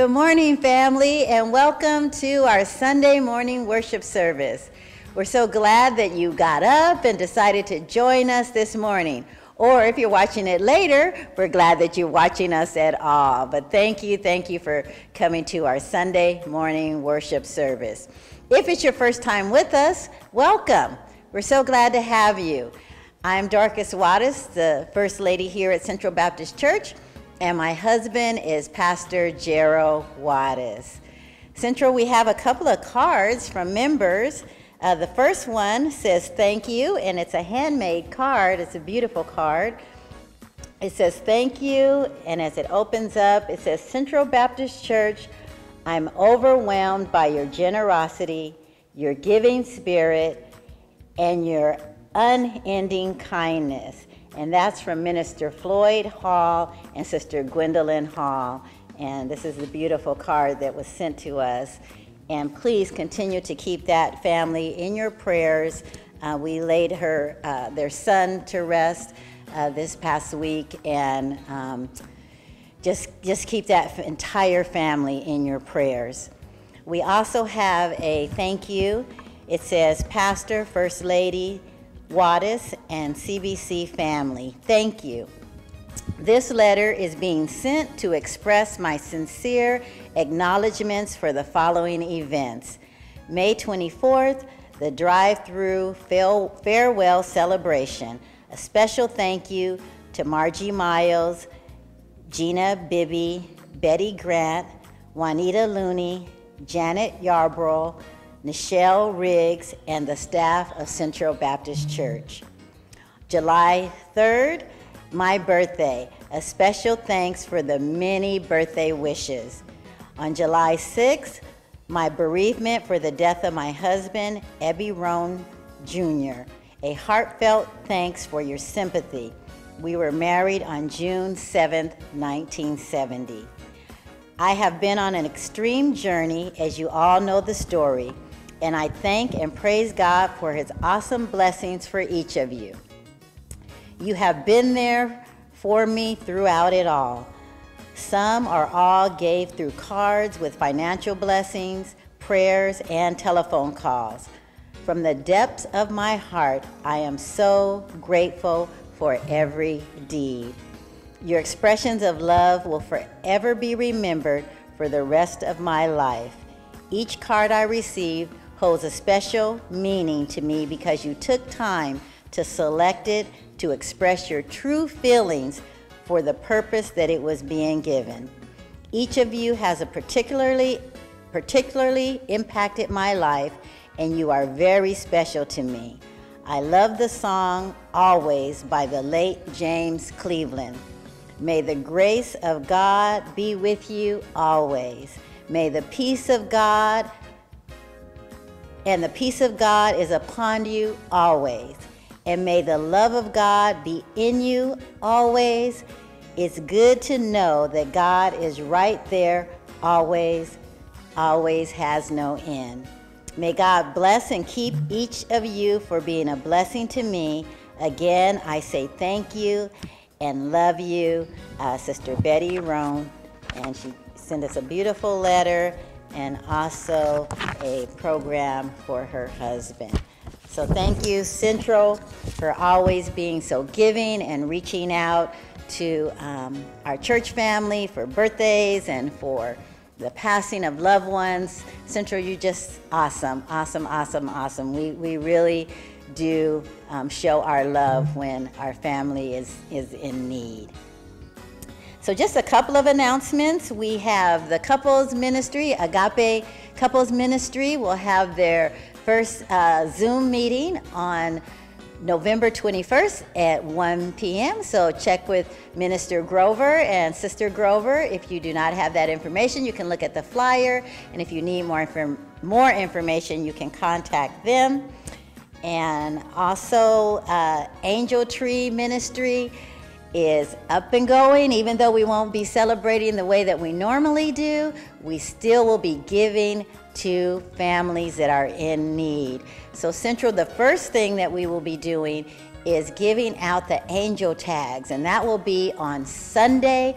Good morning, family, and welcome to our Sunday morning worship service. We're so glad that you got up and decided to join us this morning. Or if you're watching it later, we're glad that you're watching us at all. But thank you for coming to our Sunday morning worship service. If it's your first time with us, welcome. We're so glad to have you. I'm Waddis, the First Lady here at Central Baptist Church, and my husband is Pastor Gerald Waddis. Central, we have a couple of cards from members. The first one says thank you, and it's a handmade card. It's a beautiful card. It says thank you, and as it opens up, it says, Central Baptist Church, I'm overwhelmed by your generosity, your giving spirit, and your unending kindness. And that's from Minister Floyd Hall and Sister Gwendolyn Hall. And this is the beautiful card that was sent to us. And please continue to keep that family in your prayers. We laid their son to rest this past week, and just keep that entire family in your prayers. We also have a thank you. It says, Pastor, First Lady, Waddis, and CBC family, thank you. This letter is being sent to express my sincere acknowledgments for the following events. May 24th, the drive-through farewell celebration. A special thank you to Margie Miles, Gina Bibby, Betty Grant, Juanita Looney, Janet Yarbrough, Nichelle Riggs, and the staff of Central Baptist Church. July 3rd, my birthday. A special thanks for the many birthday wishes. On July 6th, my bereavement for the death of my husband, Ebby Roan Jr. A heartfelt thanks for your sympathy. We were married on June 7th, 1970. I have been on an extreme journey, as you all know the story, and I thank and praise God for his awesome blessings for each of you. You have been there for me throughout it all. Some or all gave through cards with financial blessings, prayers, and telephone calls. From the depths of my heart, I am so grateful for every deed. Your expressions of love will forever be remembered for the rest of my life. Each card I received holds a special meaning to me because you took time to select it to express your true feelings for the purpose that it was being given. Each of you has particularly impacted my life, and you are very special to me. I love the song Always by the late James Cleveland. May the grace of God be with you always. May the peace of God, and the peace of God is upon you always. And may the love of God be in you always. It's good to know that God is right there always, always has no end. May God bless and keep each of you for being a blessing to me. Again, I say thank you and love you, Sister Betty Roan. And she sent us a beautiful letter and also a program for her husband. So thank you, Central, for always being so giving and reaching out to our church family for birthdays and for the passing of loved ones. Central, you're just awesome, awesome, awesome, awesome. We really do show our love when our family is in need. So just a couple of announcements. We have the couples ministry, Agape Couples Ministry, will have their first Zoom meeting on November 21st at 1 p.m. So check with Minister Grover and Sister Grover. If you do not have that information, you can look at the flyer. And if you need more information, you can contact them. And also Angel Tree Ministry is up and going. Even though we won't be celebrating the way that we normally do, we still will be giving to families that are in need. So Central, the first thing that we will be doing is giving out the angel tags, and that will be on Sunday,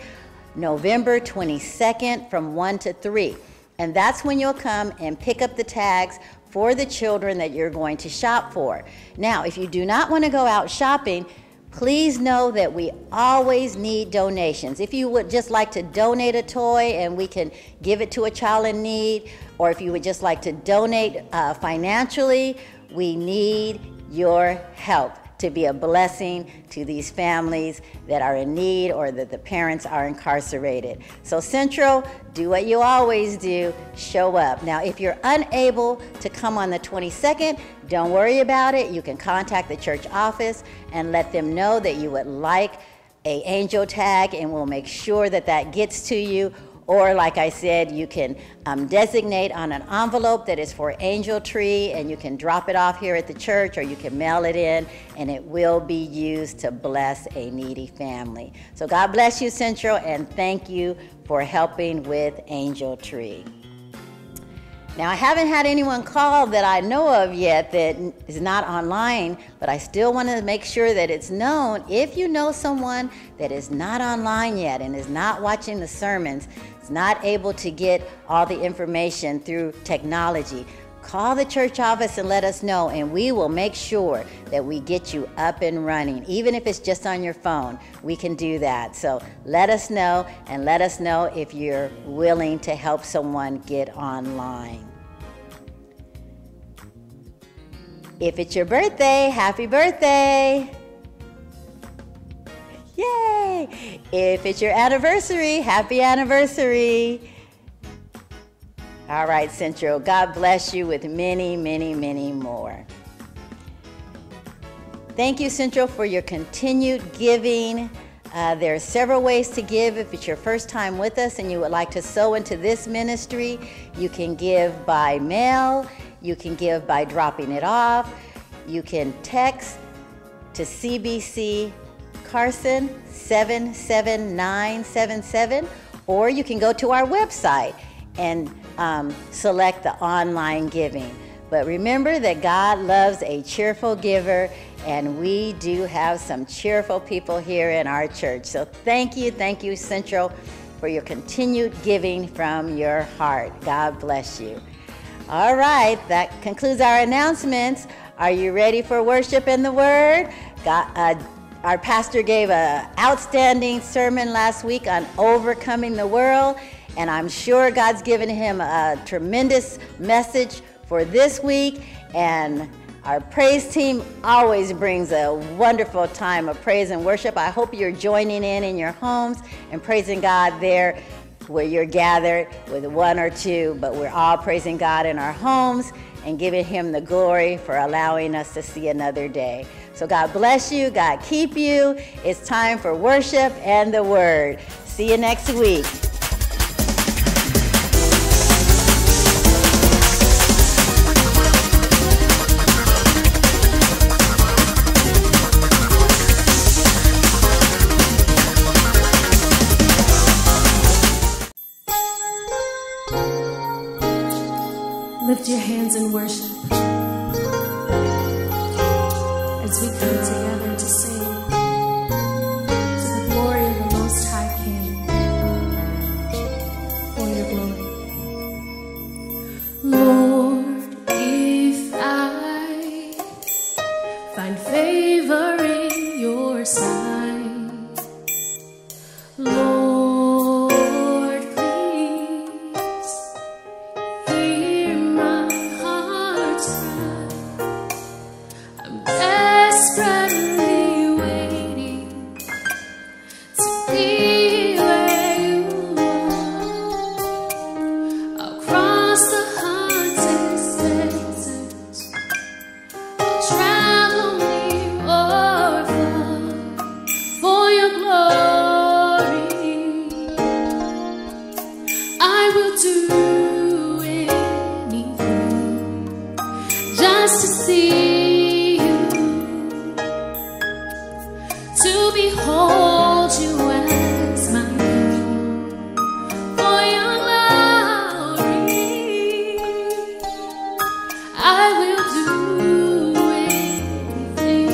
November 22nd from 1 to 3. And that's when you'll come and pick up the tags for the children that you're going to shop for. Now, if you do not want to go out shopping, please know that we always need donations. If you would just like to donate a toy and we can give it to a child in need, or if you would just like to donate financially, we need your help to be a blessing to these families that are in need or that the parents are incarcerated. So Central, do what you always do, show up. Now, if you're unable to come on the 22nd, don't worry about it. You can contact the church office and let them know that you would like an angel tag, and we'll make sure that that gets to you. Or like I said, you can designate on an envelope that is for Angel Tree, and you can drop it off here at the church, or you can mail it in, and it will be used to bless a needy family. So God bless you, Central, and thank you for helping with Angel Tree. Now, I haven't had anyone call that I know of yet that is not online, but I still want to make sure that it's known. If you know someone that is not online yet and is not watching the sermons, is not able to get all the information through technology, call the church office and let us know, and we will make sure that we get you up and running. Even if it's just on your phone, we can do that. So let us know, and let us know if you're willing to help someone get online. If it's your birthday, happy birthday! Yay! If it's your anniversary, happy anniversary! All right, Central, God bless you with many, many, many more. Thank you, Central, for your continued giving. There are several ways to give. If it's your first time with us and you would like to sow into this ministry, you can give by mail, you can give by dropping it off, you can text to CBC Carson 77977, or you can go to our website and select the online giving. But remember that God loves a cheerful giver, and we do have some cheerful people here in our church. So thank you, Central, for your continued giving from your heart. God bless you. All right, that concludes our announcements. Are you ready for worship and the word? Our pastor gave an outstanding sermon last week on overcoming the world, and I'm sure God's given him a tremendous message for this week. And our praise team always brings a wonderful time of praise and worship. I hope you're joining in your homes and praising God there where you're gathered with one or two, but we're all praising God in our homes and giving him the glory for allowing us to see another day. So God bless you, God keep you. It's time for worship and the word. See you next week. Lift your hands in worship as we come together to sing to the glory of the Most High King, for your glory. Lord, if I find favor in your sight, Lord, please hear my heart's cry. I'm desperately waiting to be where you are. I'll cross the hottest desert. I'll travel near or far for your glory. I will do anything just to see you, to behold you as my King. For your glory, I will do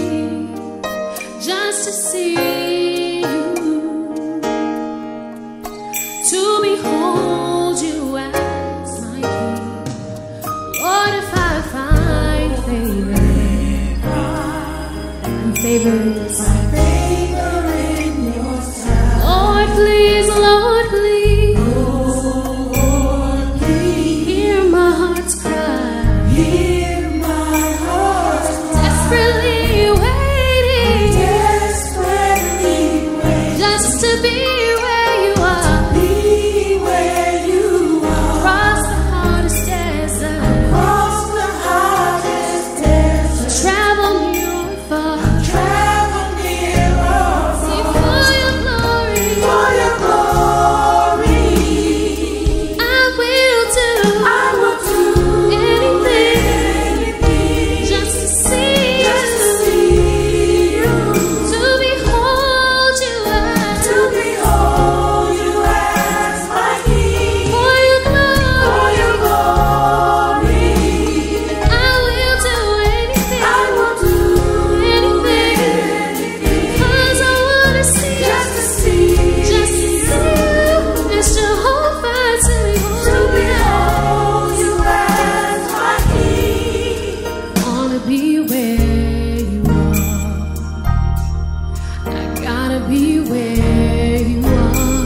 anything just to see you. Lord, please, Lord, please. Hear my heart's cry. Desperately waiting. Just to be where you are. Across the hardest desert. Travel near or far. See, for your glory, I will do anything just to see you, to behold you as my King. For your glory, I will do anything, 'cause I wanna see you, just to see you. It's Jehovah to behold you as my King. Wanna be where you are. I gotta be where you are.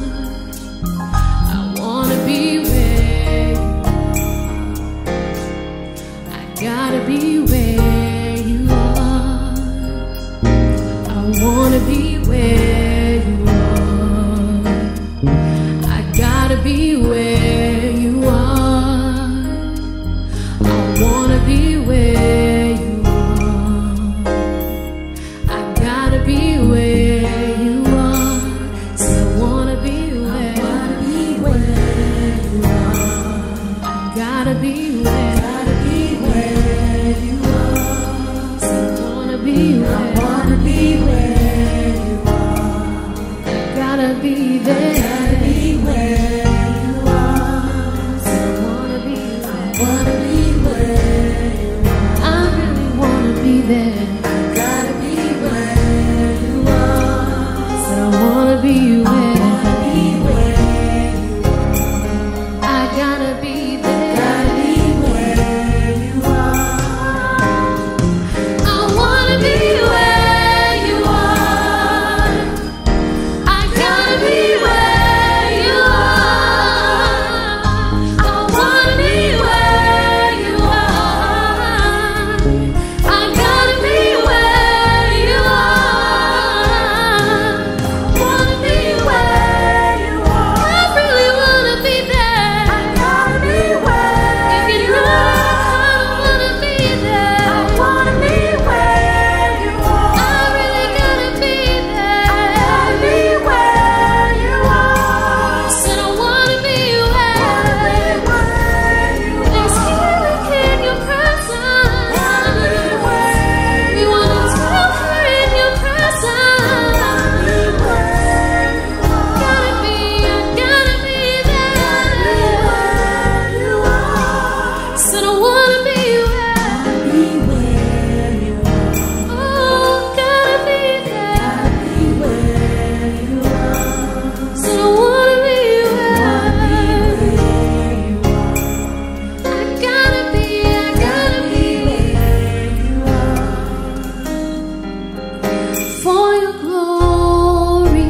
I wanna be where you are. I gotta be where you are. I wanna be where you are. I gotta be where you are. I wanna be where you are. I gotta be where you are. So I wanna be where you are. I gotta be where you are. So I wanna be where you are. I gotta be there. So I wanna be where. I really wanna be there. So I wanna be where. I gotta be there. I wanna be where you are. I gotta be where you are. I wanna be where you are. I gotta be where you are. Wanna be where you are. I really wanna be there. I gotta be where if you know I wanna be there. I wanna be where you are. I really gotta be there. I gotta be where you are. Said I wanna be where. Please hear the King, your presence. We wanna dwell here in your presence. Gotta be there. Said I wanna be where. Oh, gotta be there. Said I wanna be where. I gotta be for your glory.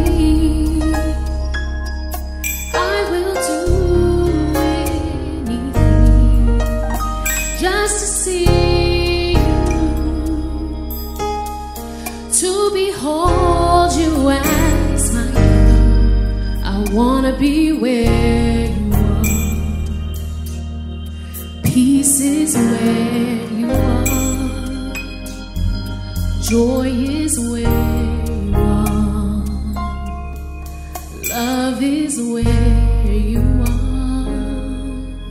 I will do anything just to see you, to behold you as my King. I wanna be where you are. Peace is where you are. Joy is where you are. Love is where you are.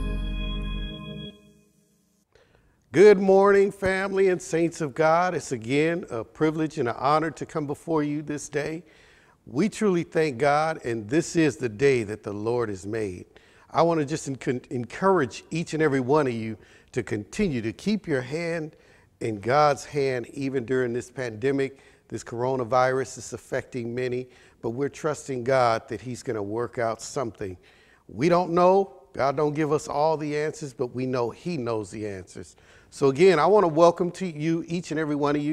Good morning, family and saints of God. It's again a privilege and an honor to come before you this day. We truly thank God, and this is the day that the Lord has made. I want to just encourage each and every one of you to continue to keep your hand in God's hand, even during this pandemic. This coronavirus is affecting many, but we're trusting God that he's going to work out something. We don't know. God don't give us all the answers, but we know he knows the answers. So again, I want to welcome to you, each and every one of you,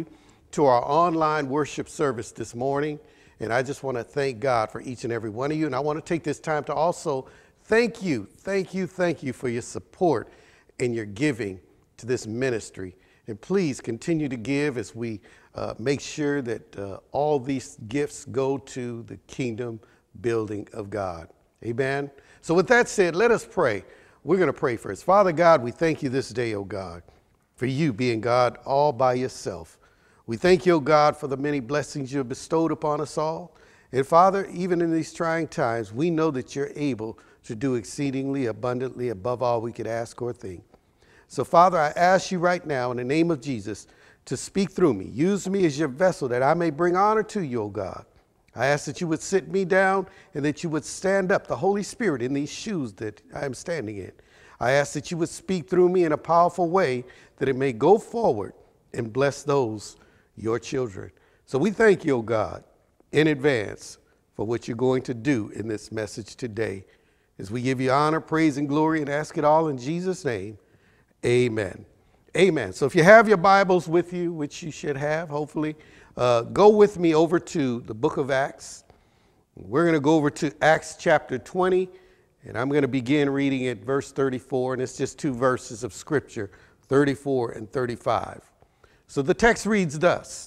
to our online worship service this morning. And I just want to thank God for each and every one of you. And I want to take this time to also thank you for your support and your giving to this ministry. And please continue to give as we make sure that all these gifts go to the kingdom building of God. Amen. So with that said, let us pray. We're going to pray first. Father God, we thank you this day, oh God, for you being God all by yourself. We thank you, oh God, for the many blessings you have bestowed upon us all. And Father, even in these trying times, we know that you're able to do exceedingly abundantly above all we could ask or think. So Father, I ask you right now in the name of Jesus to speak through me. Use me as your vessel that I may bring honor to you, oh God. I ask that you would sit me down and that you would stand up, the Holy Spirit, in these shoes that I am standing in. I ask that you would speak through me in a powerful way that it may go forward and bless those, your children. So we thank you, oh God, in advance for what you're going to do in this message today. As we give you honor, praise, and glory and ask it all in Jesus' name, amen. Amen. So if you have your Bibles with you, which you should have, hopefully, go with me over to the book of Acts. We're going to go over to Acts chapter 20, and I'm going to begin reading at verse 34, and it's just two verses of scripture, 34 and 35. So the text reads thus: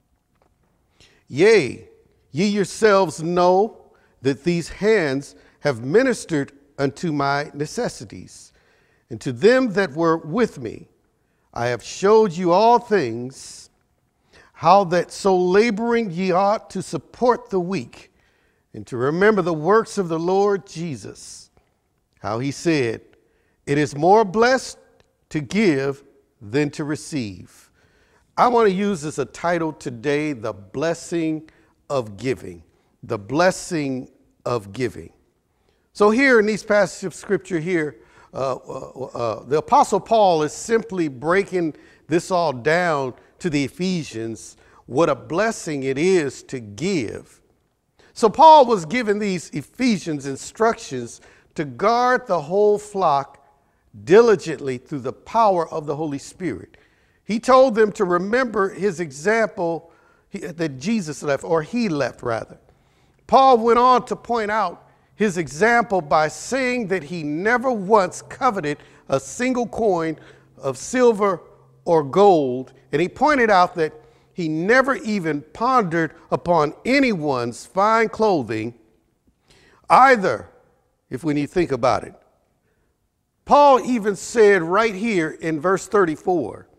Yea, ye yourselves know that these hands have ministered unto my necessities, and to them that were with me I have showed you all things, how that so laboring ye ought to support the weak, and to remember the works of the Lord Jesus, how he said, it is more blessed to give than to receive. I want to use as a title today, the blessing of giving. The blessing of giving. So here in these passages of scripture here, the Apostle Paul is simply breaking this all down to the Ephesians, what a blessing it is to give. So Paul was giving these Ephesians instructions to guard the whole flock diligently through the power of the Holy Spirit. He told them to remember his example that Jesus left, or he left rather. Paul went on to point out his example by saying that he never once coveted a single coin of silver or gold. And he pointed out that he never even pondered upon anyone's fine clothing either, if when you think about it. Paul even said right here in verse 34,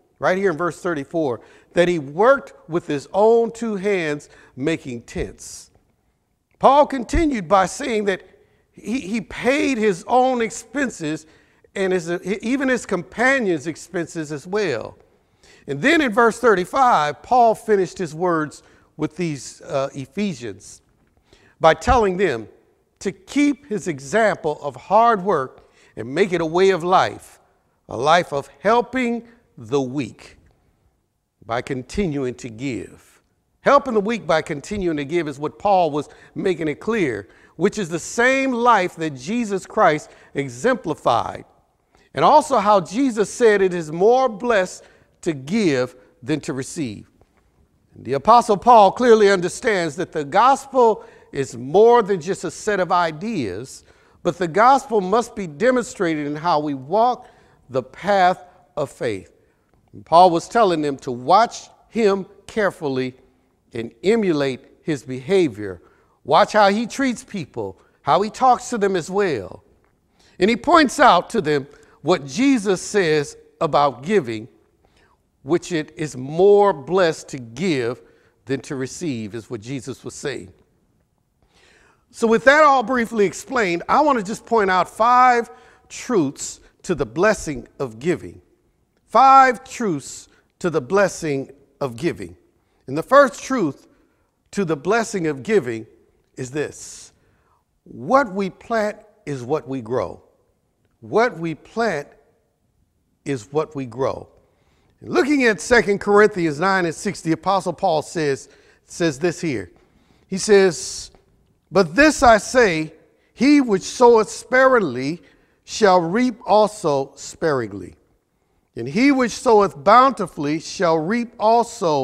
that he worked with his own two hands making tents. Paul continued by saying that he paid his own expenses and even his companions' expenses as well. And then in verse 35, Paul finished his words with these Ephesians by telling them to keep his example of hard work and make it a way of life, a life of helping the weak by continuing to give. Helping the weak by continuing to give is what Paul was making it clear, which is the same life that Jesus Christ exemplified. And also how Jesus said it is more blessed to give than to receive. The Apostle Paul clearly understands that the gospel is more than just a set of ideas, but the gospel must be demonstrated in how we walk the path of faith. And Paul was telling them to watch him carefully and emulate his behavior. Watch how he treats people, how he talks to them as well. And he points out to them what Jesus says about giving, which it is more blessed to give than to receive, is what Jesus was saying. So with that all briefly explained, I want to just point out 5 truths to the blessing of giving. 5 truths to the blessing of giving. And the first truth to the blessing of giving is this: what we plant is what we grow. What we plant is what we grow. And looking at 2 Corinthians 9:6, the Apostle Paul says this here. He says, but this I say, he which soweth sparingly shall reap also sparingly. And he which soweth bountifully shall reap also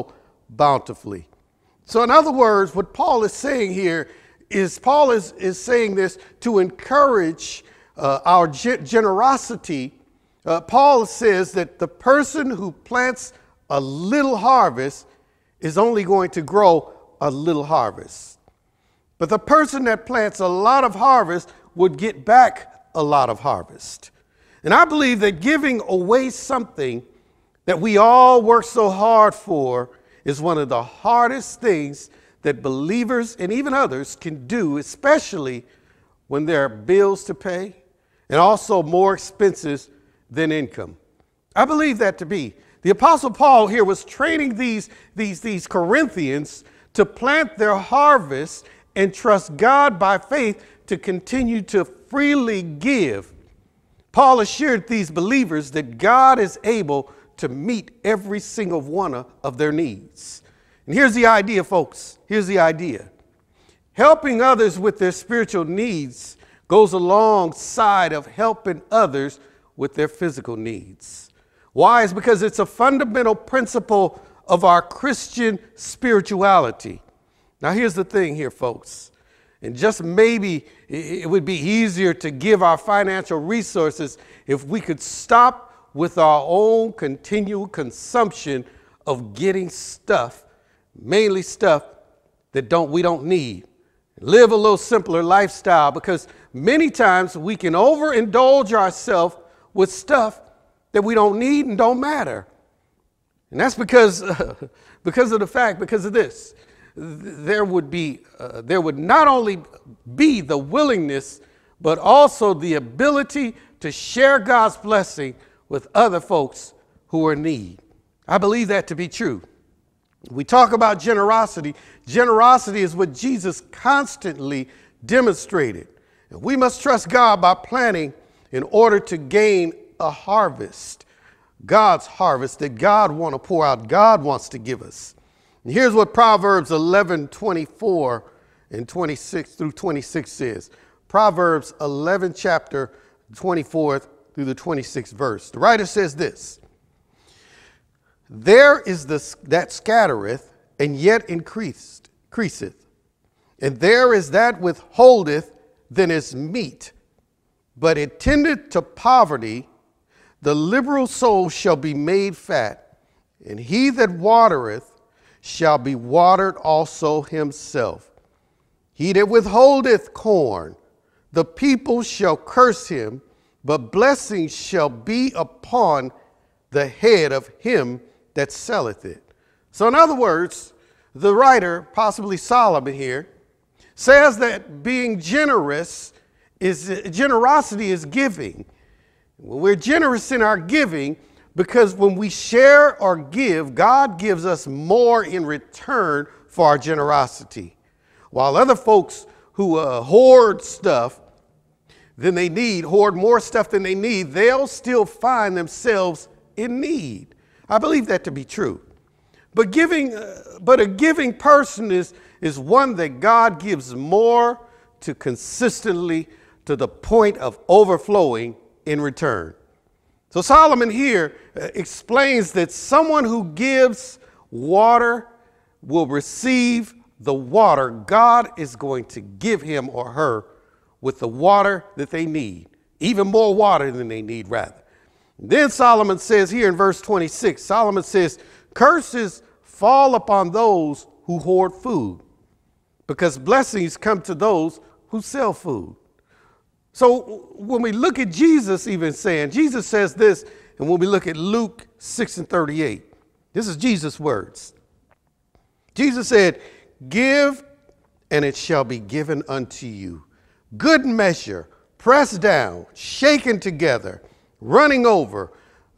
bountifully. So in other words, what Paul is saying here is Paul is saying this to encourage our generosity. Paul says that the person who plants a little harvest is only going to grow a little harvest. But the person that plants a lot of harvest would get back a lot of harvest. And I believe that giving away something that we all work so hard for is one of the hardest things that believers and even others can do, especially when there are bills to pay and also more expenses than income. I believe that to be. The Apostle Paul here was training these Corinthians to plant their harvest and trust God by faith to continue to freely give. Paul assured these believers that God is able to meet every single one of their needs. And here's the idea, folks. Here's the idea. Helping others with their spiritual needs goes alongside of helping others with their physical needs. Why? It's because it's a fundamental principle of our Christian spirituality. Now, here's the thing here, folks. And just maybe it would be easier to give our financial resources if we could stop with our own continual consumption of getting stuff, mainly stuff that we don't need. Live a little simpler lifestyle, because many times we can overindulge ourselves with stuff that we don't need and don't matter. And that's because of this. There would not only be the willingness, but also the ability to share God's blessing with other folks who are in need. I believe that to be true. We talk about generosity. Generosity is what Jesus constantly demonstrated. And we must trust God by planting in order to gain a harvest, God's harvest that God wants to pour out, God wants to give us. And here's what Proverbs 11:24 and 26 through 26 says. Proverbs 11, chapter 24 through the 26th verse. The writer says this: there is that scattereth, and yet increaseth. And there is that withholdeth than is meet. But it tendeth to poverty. The liberal soul shall be made fat, and he that watereth shall be watered also himself. He that withholdeth corn, the people shall curse him, but blessings shall be upon the head of him that selleth it. So in other words, the writer, possibly Solomon here, says that being generosity is giving. We're generous in our giving because when we share or give, God gives us more in return for our generosity. While other folks who hoard stuff than they need, hoard more stuff than they need, they'll still find themselves in need. I believe that to be true. But a giving person is one that God gives more to consistently to the point of overflowing in return. So Solomon here explains that someone who gives water will receive the water God is going to give him or her with the water that they need, even more water than they need, rather. Then Solomon says here in verse 26, Solomon says, curses fall upon those who hoard food, because blessings come to those who sell food. So when we look at Jesus even saying, Jesus says this, and when we look at Luke 6:38, this is Jesus' words. Jesus said, give, and it shall be given unto you. Good measure, pressed down, shaken together, running over,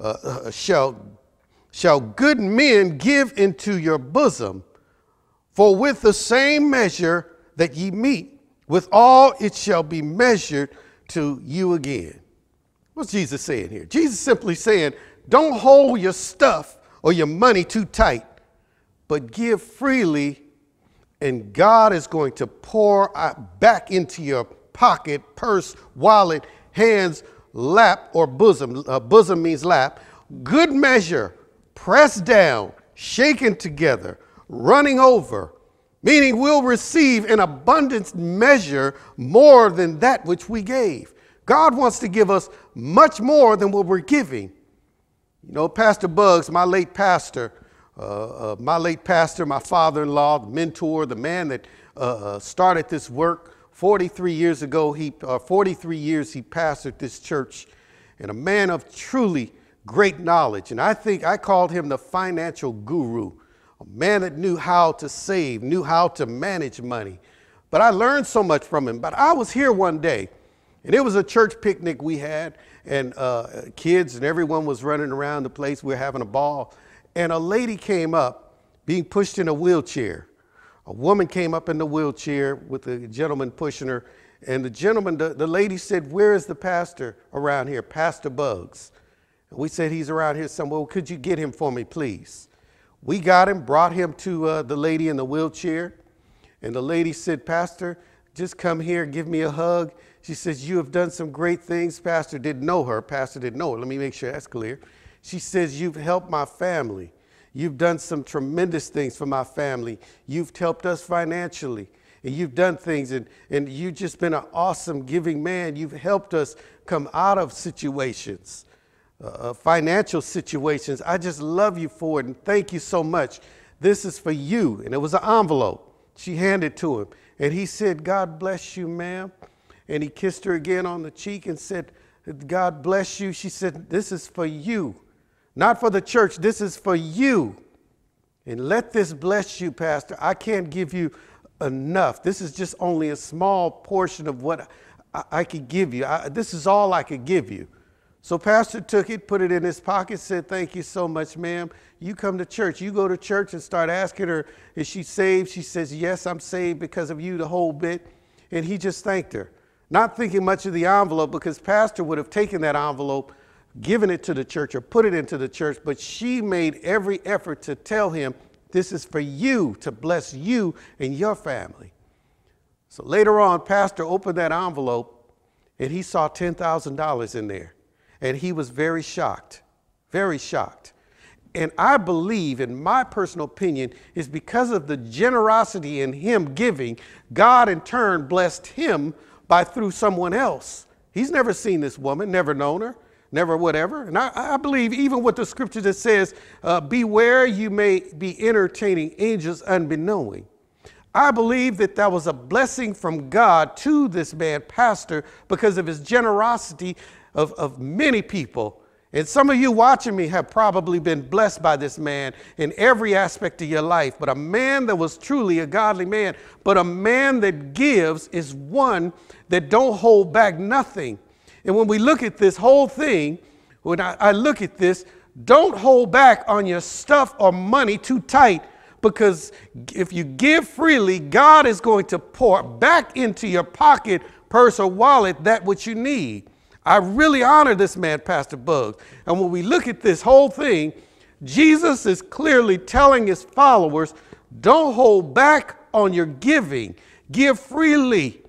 shall good men give into your bosom. For with the same measure that ye meet, with all it shall be measured to you again. What's Jesus saying here? Jesus simply saying, don't hold your stuff or your money too tight, but give freely, and God is going to pour back into your pocket, purse, wallet, hands, lap, or bosom. Bosom means lap. Good measure, pressed down, shaken together, running over, meaning we'll receive in abundant measure more than that which we gave. God wants to give us much more than what we're giving. You know, Pastor Buggs, my late pastor, my father-in-law, the mentor, the man that started this work 43 years ago, 43 years he pastored this church, and a man of truly great knowledge. And I think I called him the financial guru, a man that knew how to save, knew how to manage money. But I learned so much from him. But I was here one day, and it was a church picnic we had, and kids and everyone was running around the place. We were having a ball. And a lady came up being pushed in a wheelchair. A woman came up in the wheelchair with a gentleman pushing her. And the gentleman, the lady said, "Where is the pastor around here, Pastor Buggs?" And we said, "He's around here somewhere. Well, could you get him for me, please?" We got him, brought him to the lady in the wheelchair. And the lady said, "Pastor, just come here, give me a hug." She says, "You have done some great things." Pastor didn't know her. Pastor didn't know her. Let me make sure that's clear. She says, "You've helped my family. You've done some tremendous things for my family. You've helped us financially. And you've done things, and you've just been an awesome giving man. You've helped us come out of situations, financial situations. I just love you for it, and thank you so much. This is for you." And it was an envelope. She handed it to him, and he said, "God bless you, ma'am." And he kissed her again on the cheek and said, "God bless you." She said, "This is for you, not for the church. This is for you. And let this bless you, Pastor. I can't give you enough. This is just only a small portion of what I could give you. This is all I could give you." So Pastor took it, put it in his pocket, said, "Thank you so much, ma'am. You come to church. You go to church," and start asking her, "Is she saved?" She says, "Yes, I'm saved because of you," the whole bit. And he just thanked her, not thinking much of the envelope, because Pastor would have taken that envelope, given it to the church or put it into the church. But she made every effort to tell him, "This is for you, to bless you and your family." So later on, Pastor opened that envelope and he saw $10,000 in there. And he was very shocked, very shocked. And I believe, in my personal opinion, is because of the generosity in him giving, God in turn blessed him through someone else. He's never seen this woman, never known her, never whatever. And I believe even with the scripture that says, "Beware, you may be entertaining angels unbeknowing." I believe that that was a blessing from God to this man, Pastor, because of his generosity of many people. And some of you watching me have probably been blessed by this man in every aspect of your life. But a man that was truly a godly man, but a man that gives is one that don't hold back nothing. And when we look at this whole thing, when I look at this, don't hold back on your stuff or money too tight, because if you give freely, God is going to pour back into your pocket, purse, or wallet that which you need. I really honor this man, Pastor Buggs. And when we look at this whole thing, Jesus is clearly telling his followers, don't hold back on your giving. Give freely.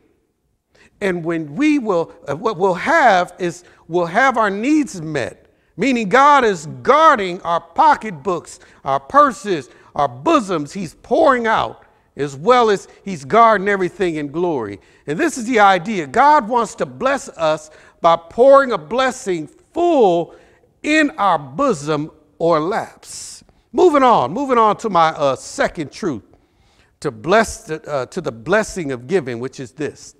And when what we'll have is we'll have our needs met, meaning God is guarding our pocketbooks, our purses, our bosoms. He's pouring out, as well as he's guarding everything in glory. And this is the idea. God wants to bless us by pouring a blessing full in our bosom or laps. Moving on to my second truth, to the blessing of giving, which is this.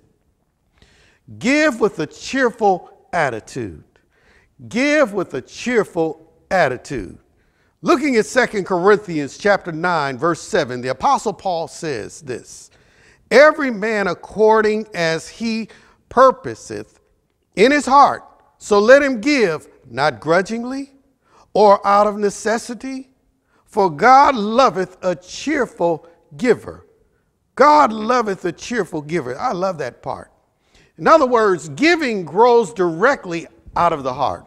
Give with a cheerful attitude. Give with a cheerful attitude. Looking at 2 Corinthians chapter 9, verse 7, the Apostle Paul says this: "Every man according as he purposeth in his heart, so let him give, not grudgingly or out of necessity, for God loveth a cheerful giver." God loveth a cheerful giver. I love that part. In other words, giving grows directly out of the heart.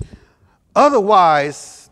Otherwise,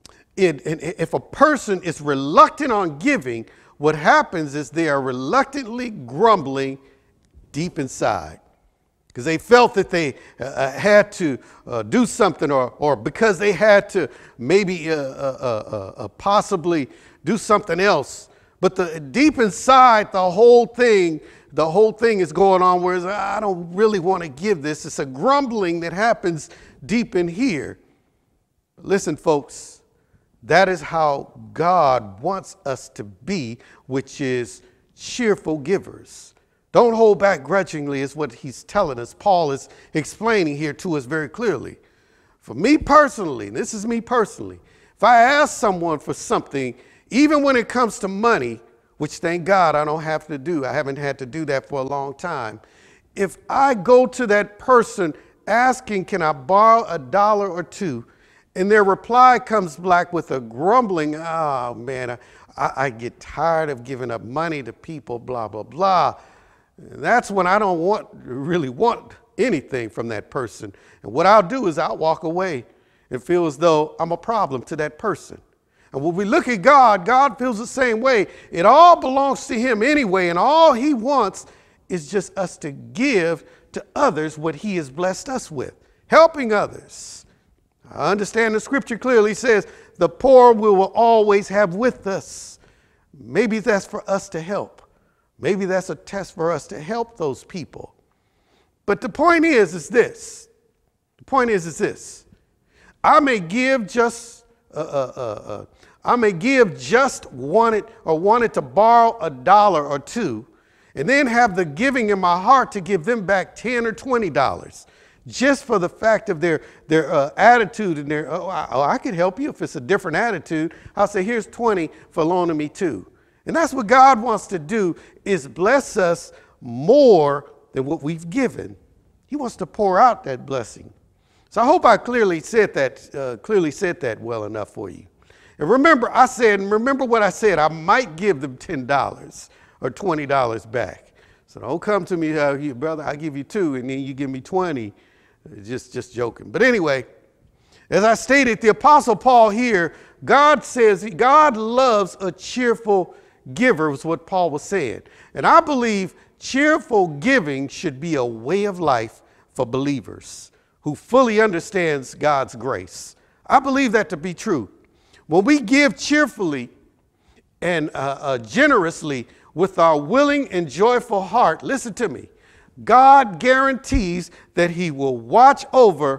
if a person is reluctant on giving, what happens is they are reluctantly grumbling deep inside, because they felt that they had to do something, or because they had to maybe possibly do something else. But the deep inside, the whole thing is going on where it's, I don't really want to give this. It's a grumbling that happens deep in here. Listen, folks, that is how God wants us to be, which is cheerful givers. Don't hold back grudgingly is what he's telling us. Paul is explaining here to us very clearly. For me personally, this is me personally, if I ask someone for something, even when it comes to money, which thank God I don't have to do, I haven't had to do that for a long time. If I go to that person asking, can I borrow $1 or $2, and their reply comes back with a grumbling, oh man, I get tired of giving up money to people, blah, blah, blah. That's when I don't really want anything from that person. And what I'll do is I'll walk away and feel as though I'm a problem to that person. And when we look at God, God feels the same way. It all belongs to him anyway, and all he wants is just us to give to others what he has blessed us with, helping others. I understand the scripture clearly says the poor we will always have with us. Maybe that's for us to help. Maybe that's a test for us to help those people. But the point is this. The point is this. I may give just wanted to borrow $1 or $2, and then have the giving in my heart to give them back $10 or $20, just for the fact of their attitude and their, I could help you if it's a different attitude. I'll say, here's 20 for loaning me 2. And that's what God wants to do, is bless us more than what we've given. He wants to pour out that blessing. So I hope I clearly said that well enough for you. And remember what I said, I might give them $10 or $20 back. So don't come to me, brother, I give you 2 and then you give me 20. Just joking. But anyway, as I stated, the Apostle Paul here, God says God loves a cheerful giver, was what Paul was saying. And I believe cheerful giving should be a way of life for believers who fully understands God's grace. I believe that to be true. When we give cheerfully and generously with our willing and joyful heart, listen to me, God guarantees that he will watch over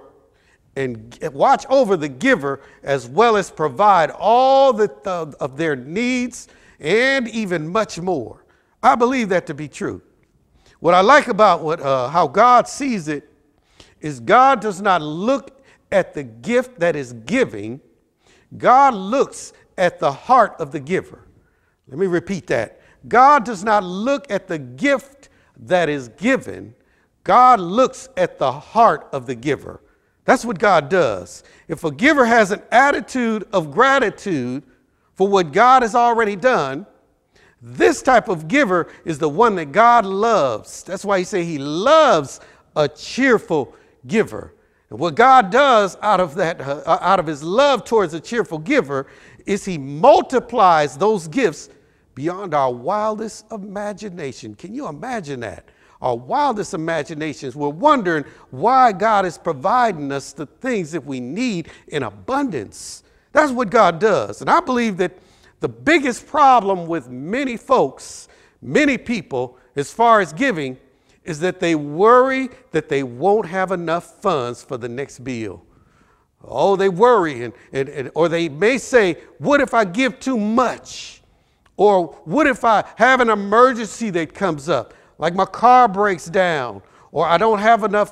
the giver, as well as provide all of their needs and even much more. I believe that to be true. What I like about how God sees it is God does not look at the gift that is giving. God looks at the heart of the giver. Let me repeat that. God does not look at the gift that is given. God looks at the heart of the giver. That's what God does. If a giver has an attitude of gratitude for what God has already done, this type of giver is the one that God loves. That's why he says he loves a cheerful giver. And what God does out of his love towards a cheerful giver is he multiplies those gifts beyond our wildest imagination. Can you imagine that? Our wildest imaginations. We're wondering why God is providing us the things that we need in abundance. That's what God does. And I believe that the biggest problem with many folks, many people, as far as giving, is that they worry that they won't have enough funds for the next bill. Oh, they worry, or they may say, what if I give too much? Or what if I have an emergency that comes up, like my car breaks down, or I don't have enough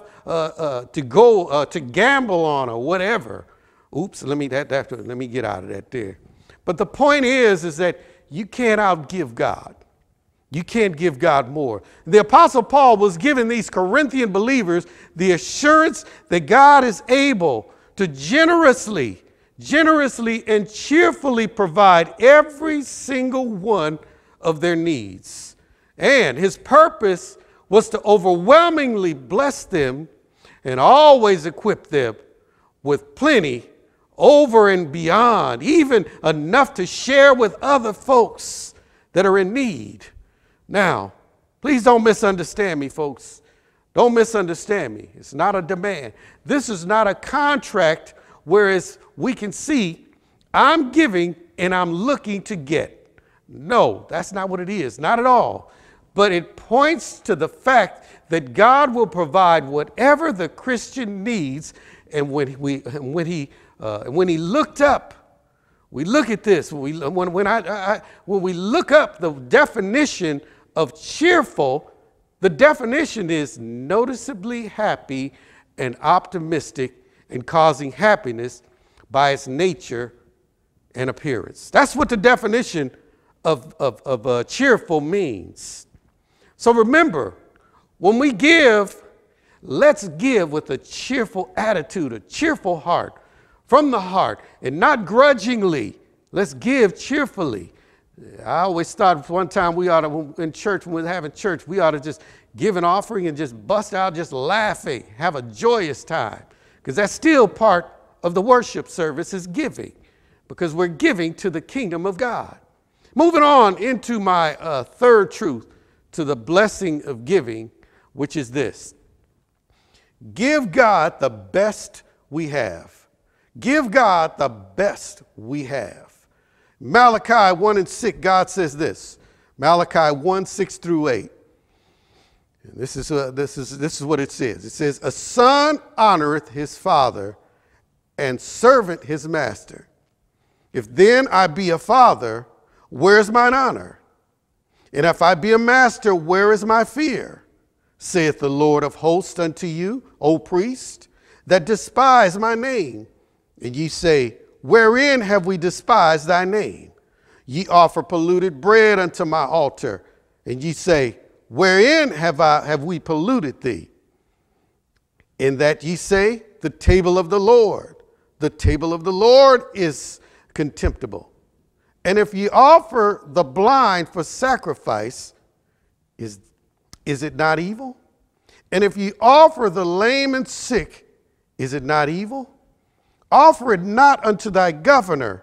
to gamble on, or whatever. Oops, let me get out of that there. But the point is that you can't outgive God. You can't give God more. The Apostle Paul was giving these Corinthian believers the assurance that God is able to generously and cheerfully provide every single one of their needs. And his purpose was to overwhelmingly bless them and always equip them with plenty over and beyond, even enough to share with other folks that are in need. Now, please don't misunderstand me, folks. Don't misunderstand me. It's not a demand. This is not a contract, whereas we can see I'm giving and I'm looking to get. No, that's not what it is, not at all. But it points to the fact that God will provide whatever the Christian needs. And when he looked up, we look at this. When we look up the definition of cheerful, the definition is noticeably happy and optimistic and causing happiness by its nature and appearance. That's what the definition of cheerful means. So remember, when we give, let's give with a cheerful attitude, a cheerful heart, from the heart, and not grudgingly. Let's give cheerfully. I always thought one time we ought to, in church, when we're having church, we ought to just give an offering and just bust out just laughing, have a joyous time. Because that's still part of the worship service is giving, because we're giving to the kingdom of God. Moving on into my third truth to the blessing of giving, which is this. Give God the best we have. Give God the best we have. Malachi 1:6, God says this. Malachi 1:6-8. And this is what it says. It says, a son honoreth his father, and servant his master. If then I be a father, where is mine honor? And if I be a master, where is my fear? Saith the Lord of hosts unto you, O priest, that despise my name. And ye say, wherein have we despised thy name? Ye offer polluted bread unto my altar. And ye say, wherein have we polluted thee? In that ye say, the table of the Lord. The table of the Lord is contemptible. And if ye offer the blind for sacrifice, is it not evil? And if ye offer the lame and sick, is it not evil? Offer it not unto thy governor.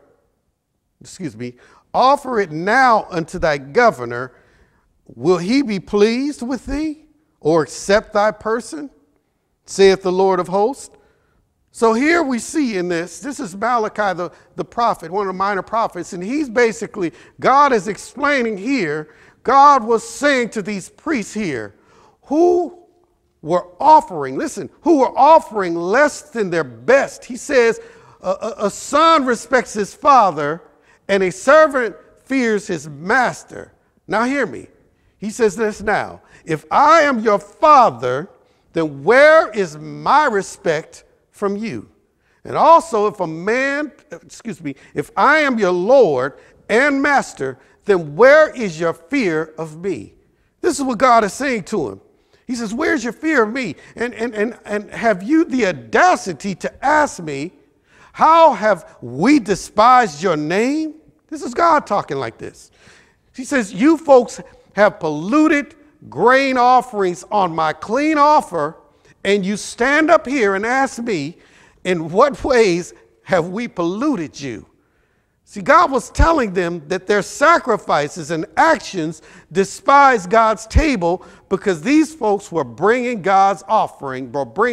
Offer it now unto thy governor. Will he be pleased with thee, or accept thy person? Saith the Lord of hosts. So here we see in this is Malachi the prophet, one of the minor prophets, and he's basically, God is explaining here, God was saying to these priests here, who were offering less than their best. He says, a son respects his father, and a servant fears his master. Now hear me. He says this now, if I am your father, then where is my respect from you? And also if if I am your Lord and master, then where is your fear of me? This is what God is saying to him. He says, where's your fear of me? And have you the audacity to ask me, how have we despised your name? This is God talking like this. He says, you folks have polluted grain offerings on my clean offer, and you stand up here and ask me, in what ways have we polluted you? See, God was telling them that their sacrifices and actions despised God's table because these folks were bringing God's offering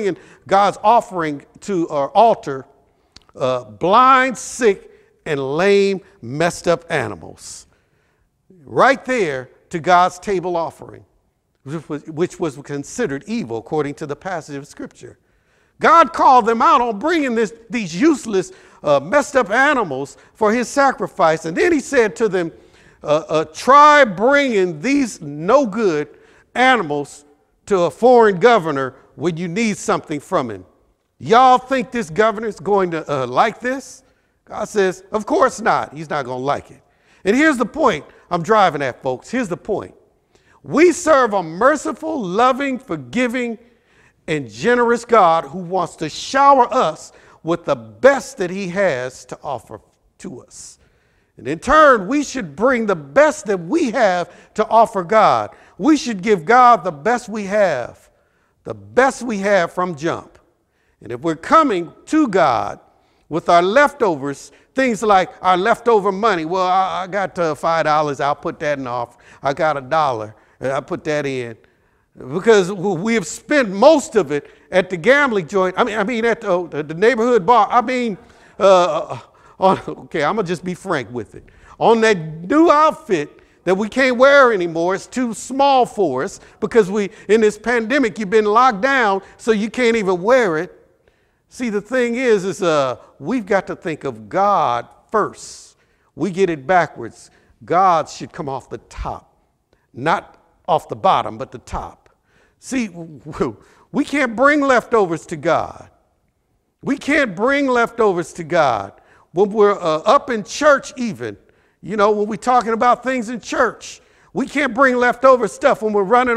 to our altar, blind, sick, and lame, messed up animals. Right there to God's table offering, which was considered evil according to the passage of Scripture. God called them out on bringing these useless, messed up animals for his sacrifice. And then he said to them, try bringing these no good animals to a foreign governor when you need something from him. Y'all think this governor is going to like this? God says, of course not. He's not going to like it. And here's the point I'm driving at, folks. Here's the point. We serve a merciful, loving, forgiving, and generous God who wants to shower us with the best that he has to offer to us. And in turn, we should bring the best that we have to offer God. We should give God the best we have from jump. And if we're coming to God with our leftovers, things like our leftover money, well, I got $5, I'll put that in off. I got $1, I put that in. Because we have spent most of it at the gambling joint. I mean at the neighborhood bar. okay, I'm going to just be frank with it. On that new outfit that we can't wear anymore, it's too small for us because in this pandemic, you've been locked down, so you can't even wear it. See, the thing is we've got to think of God first. We get it backwards. God should come off the top, not off the bottom, but the top. See, we can't bring leftovers to God. We can't bring leftovers to God. When we're up in church even, you know, when we're talking about things in church, we can't bring leftover stuff when we're running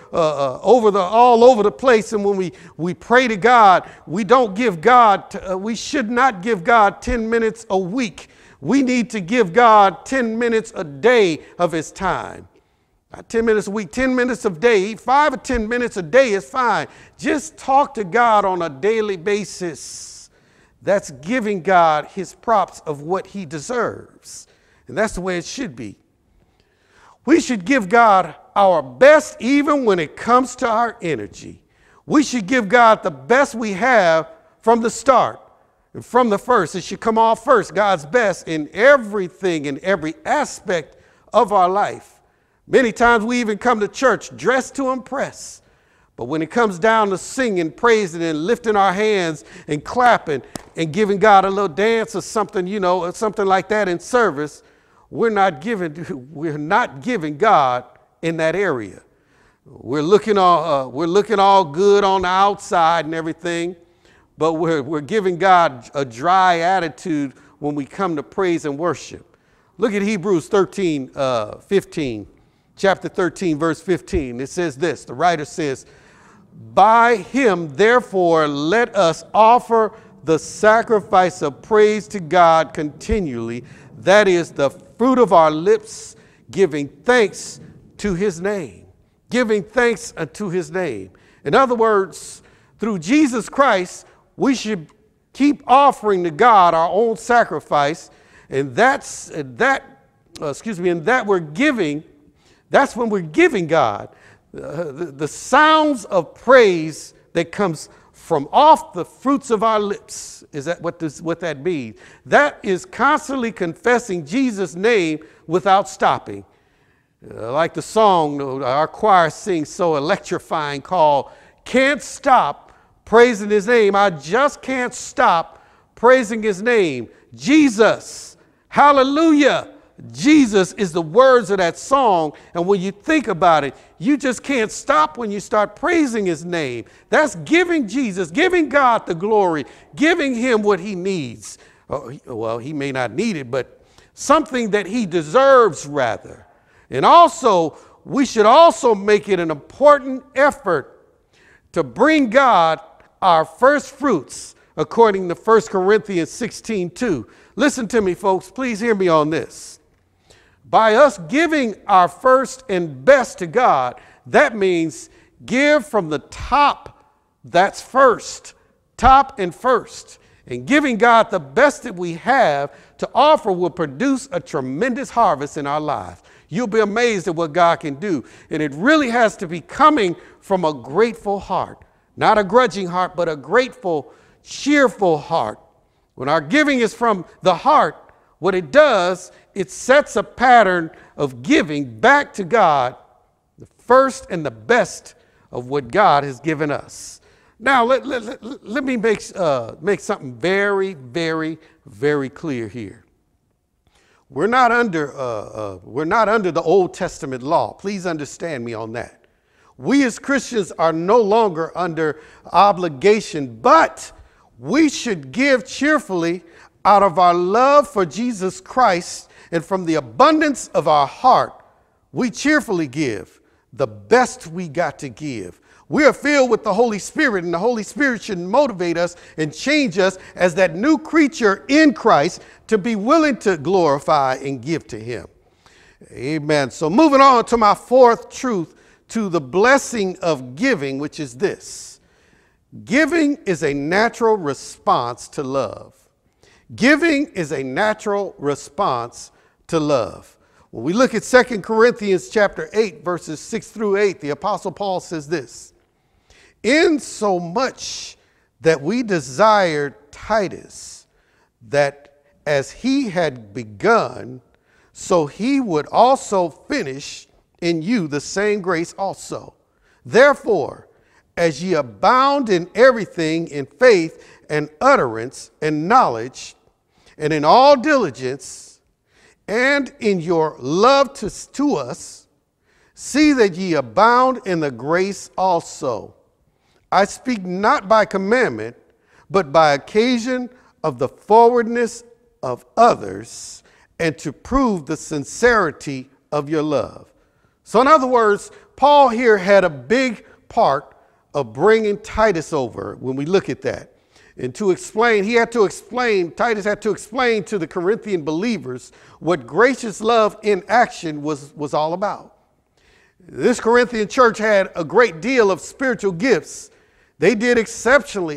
all over the place. And when we pray to God, we don't give God, we should not give God 10 minutes a week. We need to give God 10 minutes a day of his time. Not 10 minutes a week, 10 minutes a day, 5 or 10 minutes a day is fine. Just talk to God on a daily basis. That's giving God his props of what he deserves. And that's the way it should be. We should give God our best even when it comes to our energy. We should give God the best we have from the start. And from the first, it should come off first, God's best in everything, in every aspect of our life. Many times we even come to church dressed to impress. But when it comes down to singing, praising, and lifting our hands and clapping and giving God a little dance or something, you know, or something like that in service, we're not giving God in that area. We're looking all good on the outside and everything, but we're giving God a dry attitude when we come to praise and worship. Look at Hebrews 15. Chapter 13, verse 15, it says this, the writer says, by him, therefore, let us offer the sacrifice of praise to God continually. That is the fruit of our lips, giving thanks to his name. Giving thanks unto his name. In other words, through Jesus Christ, we should keep offering to God our own sacrifice. And that's when we're giving God the sounds of praise that comes from off the fruits of our lips. Is that what that means? That is constantly confessing Jesus' name without stopping. Like the song our choir sings so electrifying called Can't Stop Praising His Name. I just can't stop praising his name. Jesus, hallelujah. Jesus is the words of that song, and when you think about it, you just can't stop when you start praising his name. That's giving Jesus, giving God the glory, giving him what he needs. Well, he may not need it, but something that he deserves rather. And also, we should also make it an important effort to bring God our first fruits, according to 1 Corinthians 16:2. Listen to me, folks. Please hear me on this. By us giving our first and best to God, that means give from the top, that's first, top and first. And giving God the best that we have to offer will produce a tremendous harvest in our lives. You'll be amazed at what God can do. And it really has to be coming from a grateful heart, not a grudging heart, but a grateful, cheerful heart. When our giving is from the heart, what it does, it sets a pattern of giving back to God, the first and the best of what God has given us. Now, let me make something very, very, very clear here. We're not under the Old Testament law. Please understand me on that. We as Christians are no longer under obligation, but we should give cheerfully out of our love for Jesus Christ, and from the abundance of our heart, we cheerfully give the best we got to give. We are filled with the Holy Spirit, and the Holy Spirit should motivate us and change us as that new creature in Christ to be willing to glorify and give to him. Amen. So moving on to my fourth truth, to the blessing of giving, which is this. Giving is a natural response to love. Giving is a natural response to love. When we look at 2 Corinthians chapter 8, verses 6 through 8, the Apostle Paul says this, in so much that we desired Titus, that as he had begun, so he would also finish in you the same grace also. Therefore, as ye abound in everything, in faith and utterance and knowledge, and in all diligence, and in your love to us, see that ye abound in the grace also. I speak not by commandment, but by occasion of the forwardness of others, and to prove the sincerity of your love. So in other words, Paul here had a big part of bringing Titus over when we look at that. And to explain, Titus had to explain to the Corinthian believers what gracious love in action was all about. This Corinthian church had a great deal of spiritual gifts. They did exceptionally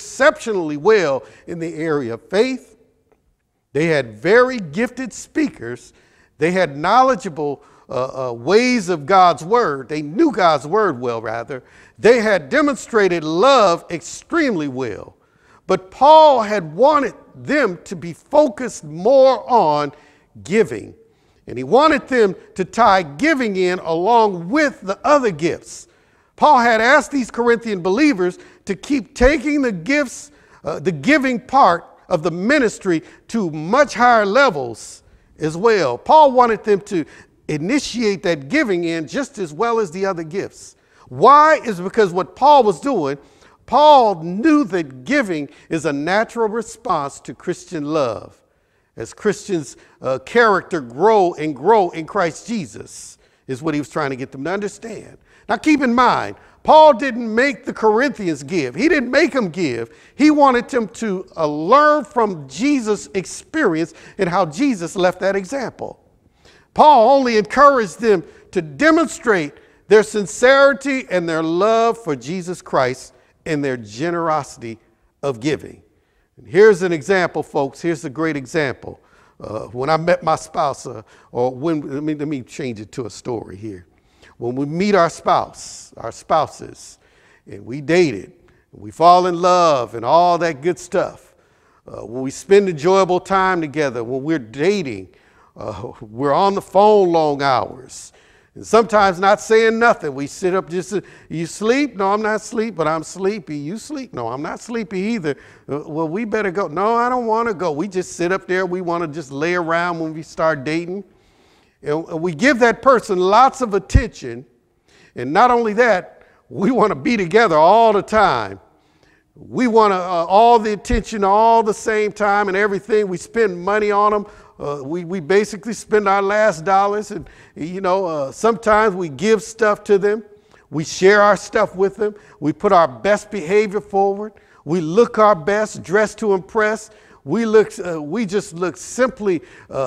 well in the area of faith. They had very gifted speakers. They had knowledgeable ways of God's word. They knew God's word well, rather. They had demonstrated love extremely well. But Paul had wanted them to be focused more on giving. And he wanted them to tie giving in along with the other gifts. Paul had asked these Corinthian believers to keep taking the gifts, the giving part of the ministry to much higher levels as well. Paul wanted them to initiate that giving in just as well as the other gifts. Why? Is because what Paul was doing, Paul knew that giving is a natural response to Christian love. As Christians' character grow in Christ Jesus is what he was trying to get them to understand. Now keep in mind, Paul didn't make the Corinthians give. He didn't make them give. He wanted them to learn from Jesus' experience and how Jesus left that example. Paul only encouraged them to demonstrate their sincerity and their love for Jesus Christ and their generosity of giving. And here's an example, folks. Here's a great example. When I met my spouse, let me change it to a story here. When we meet our spouses, and we dated, and we fall in love and all that good stuff, when we spend enjoyable time together, when we're dating, we're on the phone long hours, and sometimes not saying nothing. We sit up you sleep? No, I'm not asleep, but I'm sleepy. You sleep? No, I'm not sleepy either. Well, we better go. No, I don't want to go. We just sit up there. We want to just lay around when we start dating. And we give that person lots of attention. And not only that, we want to be together all the time. We want all the attention all the same time and everything. We spend money on them. We basically spend our last dollars. And, sometimes we give stuff to them. We share our stuff with them. We put our best behavior forward. We look our best, dress to impress. We just look simply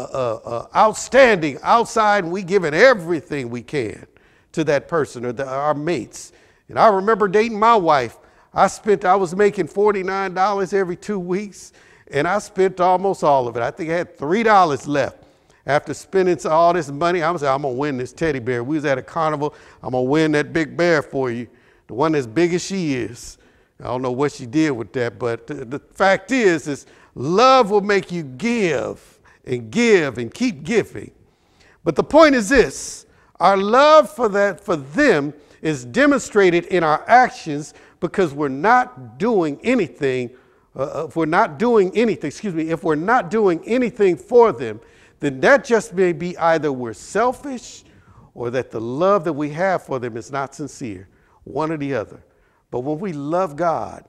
outstanding outside, and we give it everything we can to that person or our mates. And I remember dating my wife. I was making $49 every 2 weeks, and I spent almost all of it. I think I had $3 left. After spending all this money, I was like, I'm going to win this teddy bear. We was at a carnival. I'm going to win that big bear for you, the one as big as she is. I don't know what she did with that, but the fact is love will make you give and keep giving. But the point is this: our love for them is demonstrated in our actions, because we're not doing anything. If we're not doing anything for them, then that just may be either we're selfish or that the love that we have for them is not sincere, one or the other. But when we love God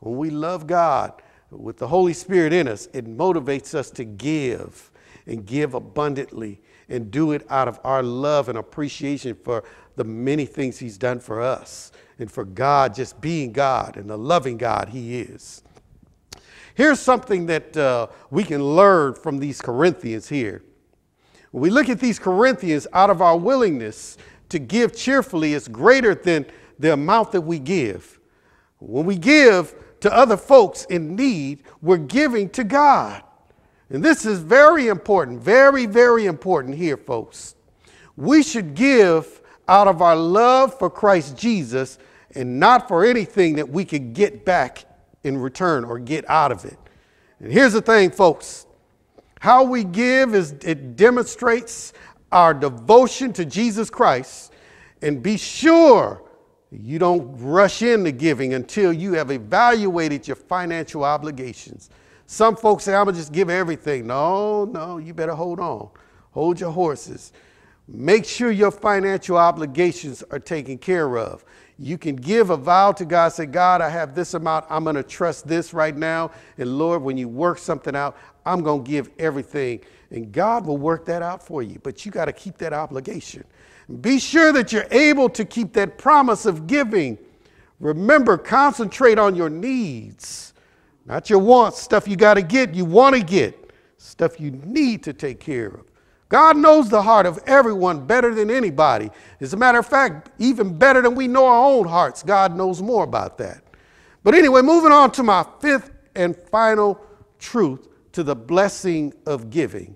with the Holy Spirit in us, it motivates us to give and give abundantly and do it out of our love and appreciation for the many things he's done for us and for God just being God and the loving God he is. Here's something that we can learn from these Corinthians here. When we look at these Corinthians, out of our willingness to give cheerfully is greater than the amount that we give. When we give to other folks in need, we're giving to God. And this is very important, very, very important here, folks. We should give out of our love for Christ Jesus and not for anything that we could get back in return or get out of it. And here's the thing, folks. How we give is it demonstrates our devotion to Jesus Christ. And be sure you don't rush into giving until you have evaluated your financial obligations. Some folks say, I'm going to just give everything. No, you better hold on. Hold your horses. Make sure your financial obligations are taken care of. You can give a vow to God, say, God, I have this amount. I'm going to trust this right now. And Lord, when you work something out, I'm going to give everything. And God will work that out for you. But you got to keep that obligation. Be sure that you're able to keep that promise of giving. Remember, concentrate on your needs, not your wants, stuff you got to get, you want to get, stuff you need to take care of. God knows the heart of everyone better than anybody. As a matter of fact, even better than we know our own hearts. God knows more about that. But anyway, moving on to my fifth and final truth, to the blessing of giving.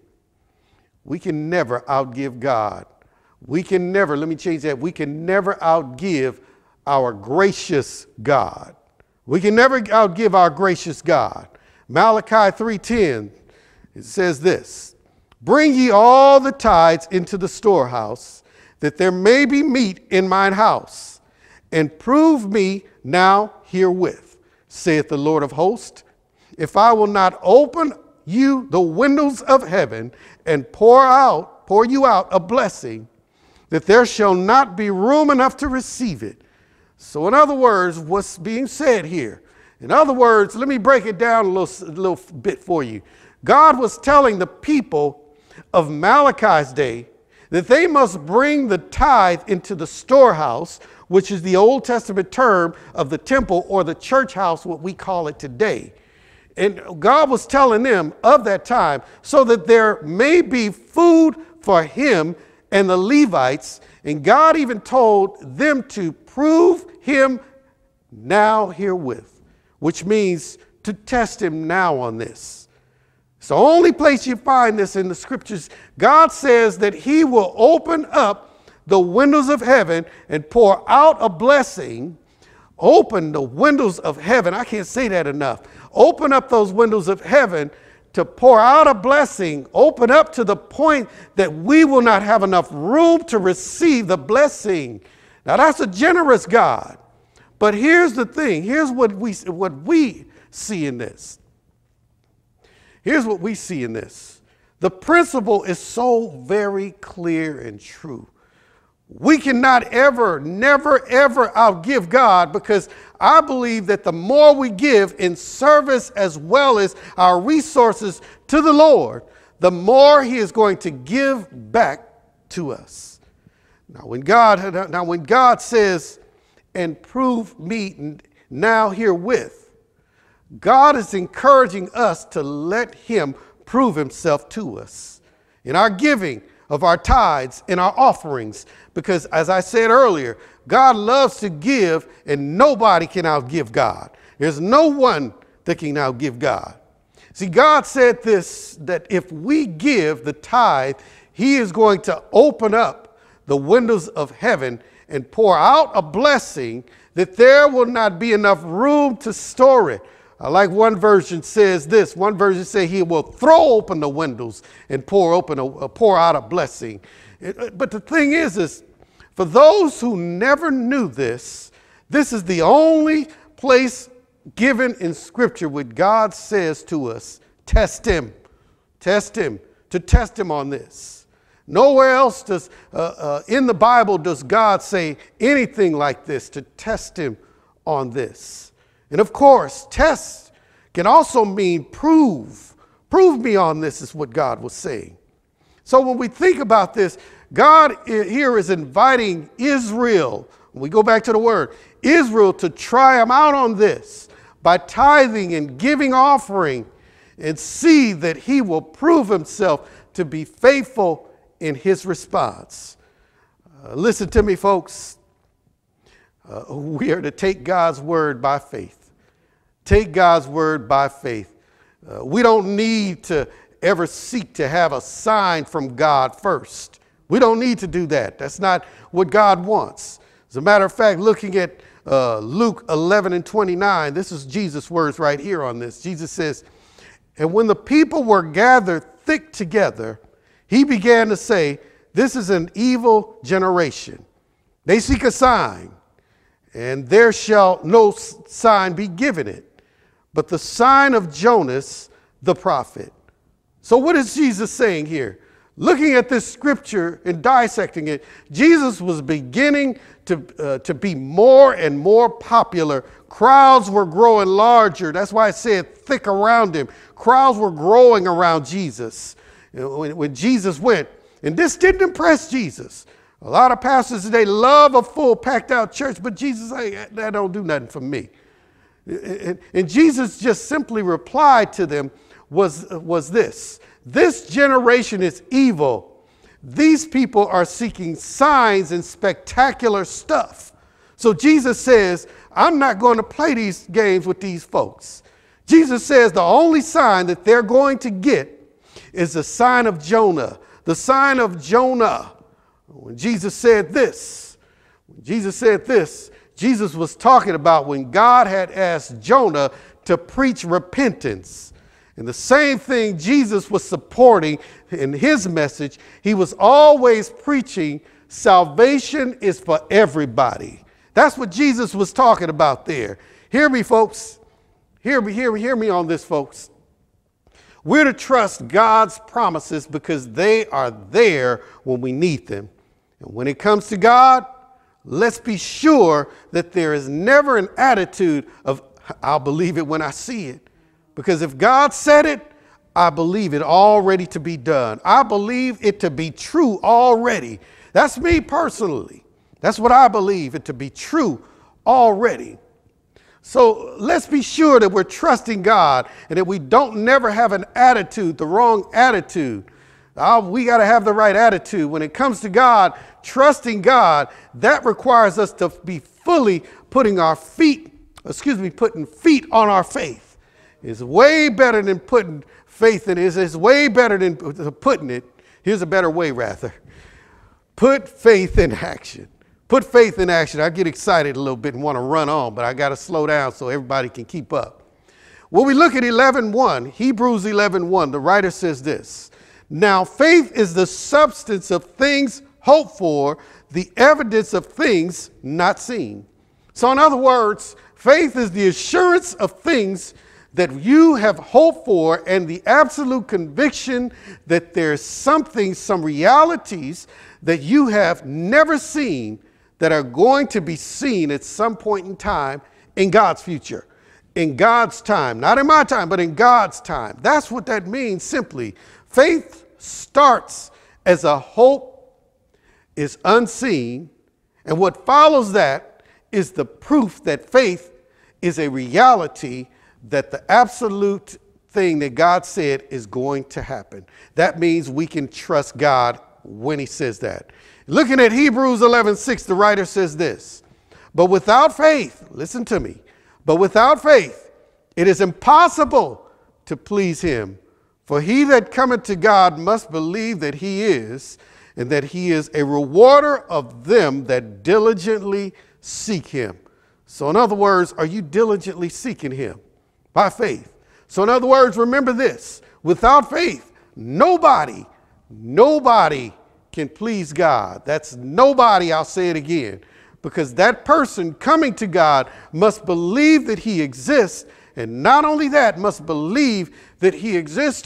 We can never outgive God. We can never, let me change that, we can never outgive our gracious God. We can never outgive our gracious God. Malachi 3:10, it says this, bring ye all the tithes into the storehouse, that there may be meat in mine house, and prove me now herewith, saith the Lord of hosts, if I will not open you the windows of heaven and pour you out a blessing, that there shall not be room enough to receive it. So in other words, what's being said here? In other words, let me break it down a little bit for you. God was telling the people of Malachi's day that they must bring the tithe into the storehouse, which is the Old Testament term of the temple or the church house, what we call it today. And God was telling them of that time so that there may be food for him and the Levites. And God even told them to prove him now herewith, which means to test him now on this. It's the only place you find this in the scriptures. God says that he will open up the windows of heaven and pour out a blessing. Open the windows of heaven. I can't say that enough. Open up those windows of heaven to pour out a blessing. Open up to the point that we will not have enough room to receive the blessing. Now that's a generous God. But here's the thing. Here's what we see in this. Here's what we see in this. The principle is so very clear and true. We cannot ever, never, ever outgive God, because I believe that the more we give in service as well as our resources to the Lord, the more he is going to give back to us. Now when God says, and prove me now herewith, God is encouraging us to let him prove himself to us in our giving of our tithes and our offerings. Because as I said earlier, God loves to give, and nobody can outgive God. There's no one that can outgive God. See, God said this, that if we give the tithe, he is going to open up the windows of heaven and pour out a blessing that there will not be enough room to store it. Like one version says this. One version says he will throw open the windows and pour out a blessing. But the thing is for those who never knew this, this is the only place given in Scripture where God says to us, test him, to test him on this. Nowhere else does, in the Bible does God say anything like this, to test him on this. And of course, test can also mean prove. Prove me on this is what God was saying. So when we think about this, God here is inviting Israel, when we go back to the word, Israel, to try him out on this by tithing and giving offering, and see that he will prove himself to be faithful in his response. Listen to me, folks. We are to take God's word by faith. Take God's word by faith. We don't need to ever seek to have a sign from God first. We don't need to do that. That's not what God wants. As a matter of fact, looking at Luke 11:29, this is Jesus' words right here on this. Jesus says, and when the people were gathered thick together, he began to say, this is an evil generation. They seek a sign, and there shall no sign be given it, but the sign of Jonas the prophet. So what is Jesus saying here? Looking at this scripture and dissecting it, Jesus was beginning to be more and more popular. Crowds were growing larger. That's why I said thick around him. Crowds were growing around Jesus when Jesus went. And this didn't impress Jesus. A lot of pastors today love a full, packed out church, but Jesus, hey, that don't do nothing for me. And Jesus just simply replied to them was this generation is evil. These people are seeking signs and spectacular stuff. So Jesus says, I'm not going to play these games with these folks. Jesus says the only sign that they're going to get is the sign of Jonah. The sign of Jonah. When Jesus said this, Jesus was talking about when God had asked Jonah to preach repentance. And the same thing Jesus was supporting in his message. He was always preaching salvation is for everybody. That's what Jesus was talking about there. Hear me, folks. Hear me on this, folks. We're to trust God's promises because they are there when we need them. And when it comes to God, let's be sure that there is never an attitude of, I'll believe it when I see it. Because if God said it, I believe it already to be done. I believe it to be true already. That's me personally. That's what I believe it to be true already. So let's be sure that we're trusting God and that we don't never have an attitude, the wrong attitude. We got to have the right attitude. When it comes to God, trusting God, that requires us to be fully putting feet on our faith. It's way better than putting faith in it. It's way better than putting it. Here's a better way, rather. Put faith in action. Put faith in action. I get excited a little bit and want to run on, but I got to slow down so everybody can keep up. When we look at 11:1, Hebrews 11:1, the writer says this. Now, faith is the substance of things hoped for, the evidence of things not seen. So in other words, faith is the assurance of things that you have hoped for and the absolute conviction that there's some realities that you have never seen that are going to be seen at some point in time in God's future, in God's time, not in my time, but in God's time. That's what that means simply. Faith starts as a hope is unseen, and what follows that is the proof that faith is a reality, that the absolute thing that God said is going to happen. That means we can trust God when he says that. Looking at Hebrews 11:6, the writer says this, but without faith, listen to me, but without faith, it is impossible to please him. For he that cometh to God must believe that he is, and that he is a rewarder of them that diligently seek him. So in other words, are you diligently seeking him? By faith. So in other words, remember this, without faith, nobody can please God. That's nobody, I'll say it again, because that person coming to God must believe that he exists, and not only that, must believe that he exists,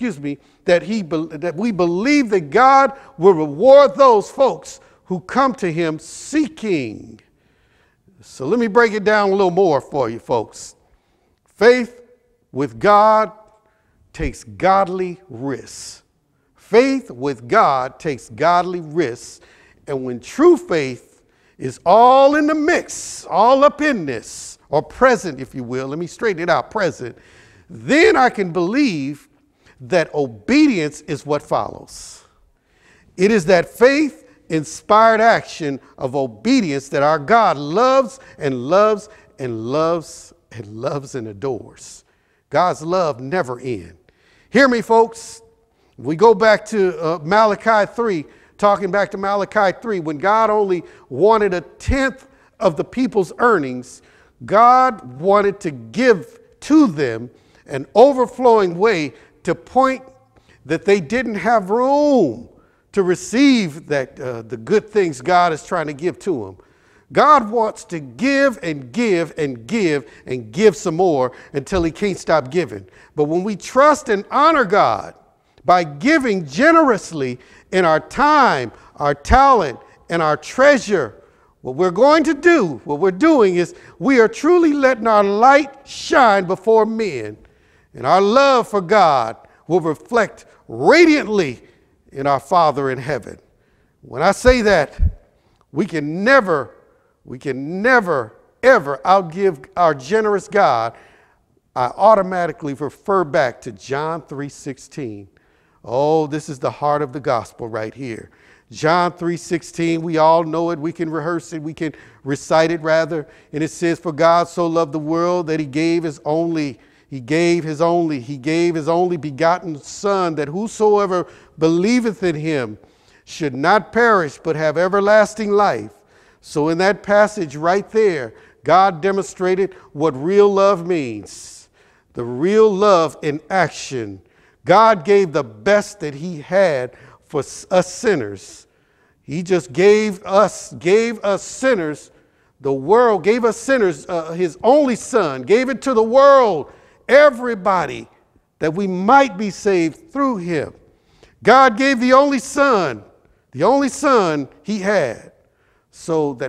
that we believe that God will reward those folks who come to him seeking. So let me break it down a little more for you folks. Faith with God takes godly risks. Faith with God takes godly risks. And when true faith is all in the mix, all up in this, or present, if you will, let me straighten it out, present, then I can believe that obedience is what follows. It is that faith-inspired action of obedience that our God loves and loves and loves and loves and adores. God's love never ends. Hear me, folks. We go back to Malachi 3, talking back to Malachi 3, when God only wanted 1/10 of the people's earnings, God wanted to give to them an overflowing way to point that they didn't have room to receive that the good things God is trying to give to them. God wants to give and give and give and give some more until he can't stop giving. But when we trust and honor God by giving generously in our time, our talent, and our treasure, what we're going to do, what we're doing is we are truly letting our light shine before men, and our love for God will reflect radiantly in our Father in heaven. When I say that, we can never, ever outgive our generous God. I automatically refer back to John 3:16. Oh, this is the heart of the gospel right here. John 3:16, we all know it. We can rehearse it. We can recite it rather. And it says, for God so loved the world that he gave his only begotten Son, that whosoever believeth in him should not perish, but have everlasting life. So in that passage right there, God demonstrated what real love means. The real love in action. God gave the best that he had for us sinners. He just gave us sinners, the world, gave us sinners his only Son, gave it to the world, everybody, that we might be saved through him. God gave the only Son he had, so that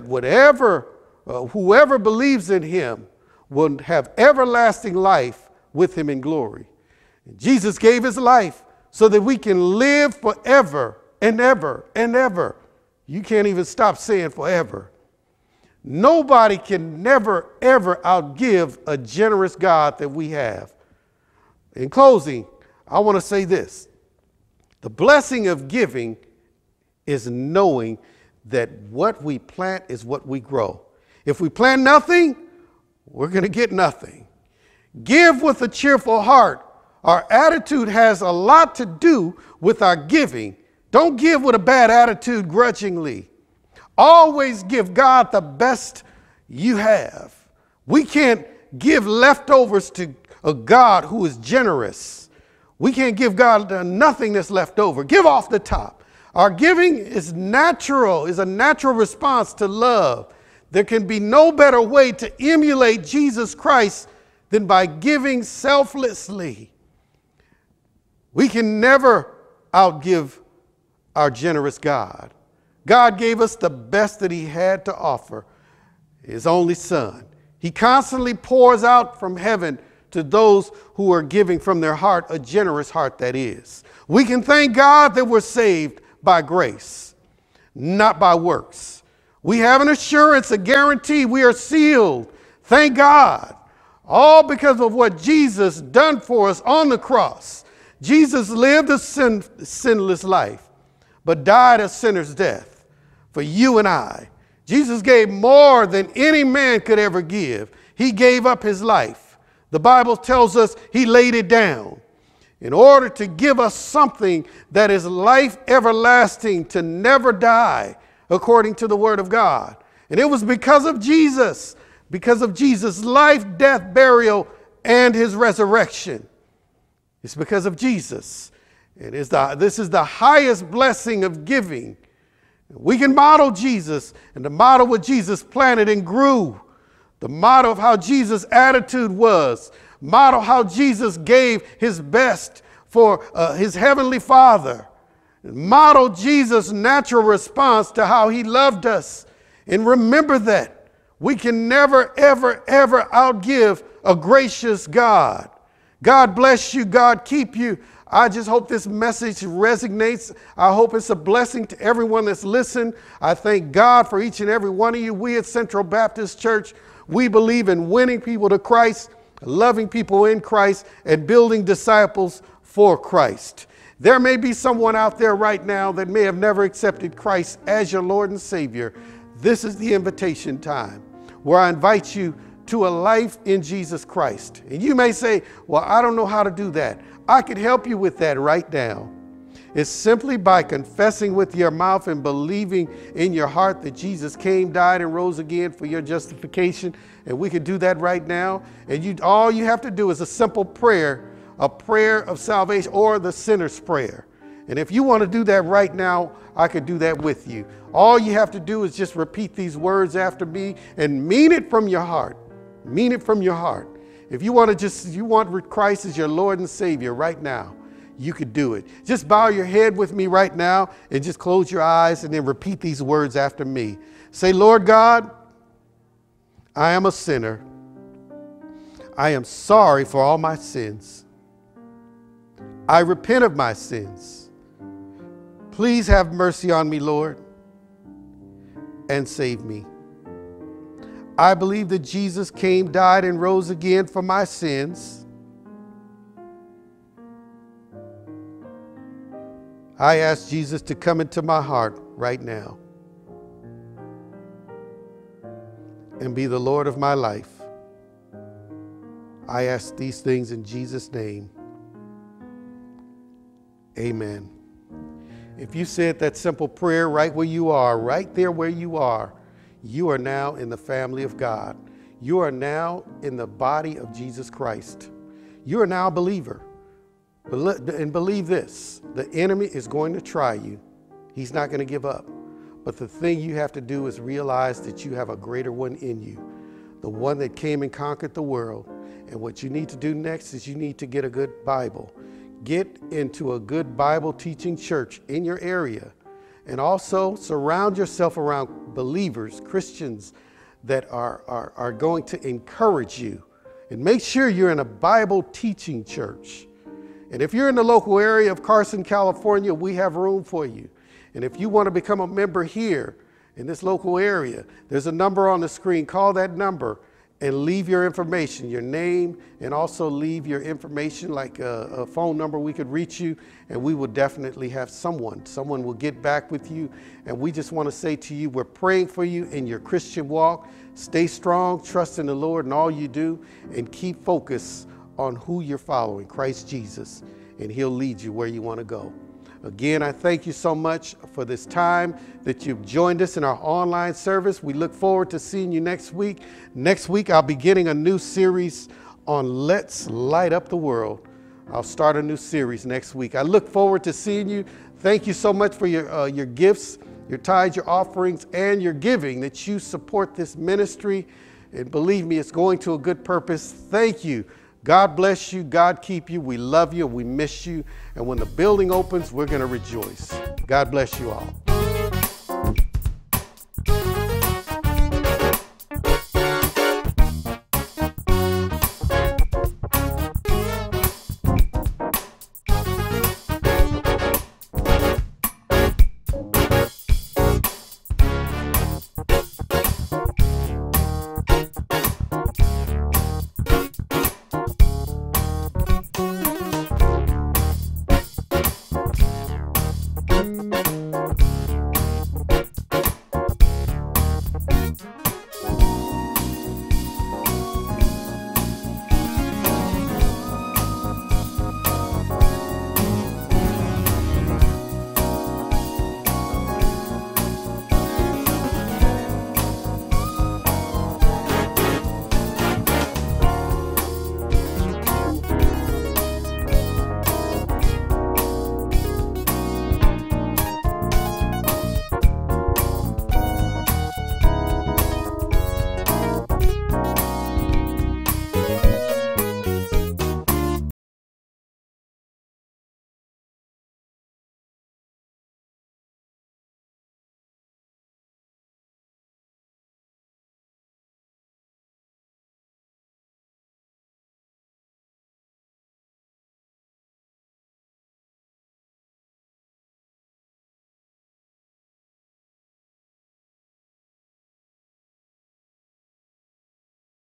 whoever believes in him will have everlasting life with him in glory. And Jesus gave his life so that we can live forever and ever and ever. You can't even stop saying forever. Nobody can never, ever outgive a generous God that we have. In closing, I want to say this. The blessing of giving is knowing that what we plant is what we grow. If we plant nothing, we're going to get nothing. Give with a cheerful heart. Our attitude has a lot to do with our giving. Don't give with a bad attitude grudgingly. Always give God the best you have. We can't give leftovers to a God who is generous. We can't give God nothing that's left over. Give off the top. Our giving is a natural response to love. There can be no better way to emulate Jesus Christ than by giving selflessly. We can never outgive our generous God. God gave us the best that he had to offer, his only Son. He constantly pours out from heaven to those who are giving from their heart, a generous heart that is. We can thank God that we're saved by grace, not by works. We have an assurance, a guarantee, we are sealed. Thank God. All because of what Jesus done for us on the cross. Jesus lived a sinless life, but died a sinner's death for you and I. Jesus gave more than any man could ever give. He gave up his life. The Bible tells us he laid it down in order to give us something that is life everlasting, to never die, according to the word of God. And it was because of Jesus' life, death, burial, and his resurrection. It's because of Jesus. This is the highest blessing of giving. We can model Jesus, and the model what Jesus planted and grew. The model of how Jesus' attitude was. Model how Jesus gave his best for his heavenly Father. Model Jesus' natural response to how he loved us. And remember that we can never, ever, ever outgive a gracious God. God bless you. God keep you. I just hope this message resonates. I hope it's a blessing to everyone that's listened. I thank God for each and every one of you. We at Central Baptist Church, we believe in winning people to Christ, loving people in Christ, and building disciples for Christ. There may be someone out there right now that may have never accepted Christ as your Lord and Savior. This is the invitation time where I invite you to a life in Jesus Christ. And you may say, well, I don't know how to do that. I can help you with that right now. It's simply by confessing with your mouth and believing in your heart that Jesus came, died, and rose again for your justification. And we can do that right now. And all you have to do is a simple prayer a prayer of salvation or the sinner's prayer. And if you want to do that right now, I could do that with you. All you have to do is just repeat these words after me and mean it from your heart. Mean it from your heart. If you want you want Christ as your Lord and Savior right now, you could do it. Just bow your head with me right now and just close your eyes and then repeat these words after me. Say, Lord God, I am a sinner. I am sorry for all my sins. I repent of my sins. Please have mercy on me, Lord, and save me. I believe that Jesus came, died, and rose again for my sins. I ask Jesus to come into my heart right now and be the Lord of my life. I ask these things in Jesus' name. Amen. If you said that simple prayer right where you are, right there where you are now in the family of God. You are now in the body of Jesus Christ. You are now a believer. And believe this, the enemy is going to try you. He's not going to give up. But the thing you have to do is realize that you have a greater one in you, the one that came and conquered the world. And what you need to do next is you need to get a good Bible. Get into a good Bible teaching church in your area. And also surround yourself around believers, Christians that are going to encourage you. And make sure you're in a Bible teaching church. And if you're in the local area of Carson, California, we have room for you. And if you want to become a member here in this local area, there's a number on the screen. Call that number and leave your information, your name, and also leave your information like a phone number we could reach you, and we will definitely have someone will get back with you. And we just want to say to you, we're praying for you in your Christian walk. Stay strong, trust in the Lord in all you do, and keep focused on who you're following, Christ Jesus, and he'll lead you where you want to go. Again, I thank you so much for this time that you've joined us in our online service. We look forward to seeing you next week. Next week, I'll be getting a new series on Let's Light Up the World. I'll start a new series next week. I look forward to seeing you. Thank you so much for your gifts, your tithes, your offerings, and your giving, that you support this ministry. And believe me, it's going to a good purpose. Thank you. God bless you. God keep you. We love you. We miss you. And when the building opens, we're going to rejoice. God bless you all.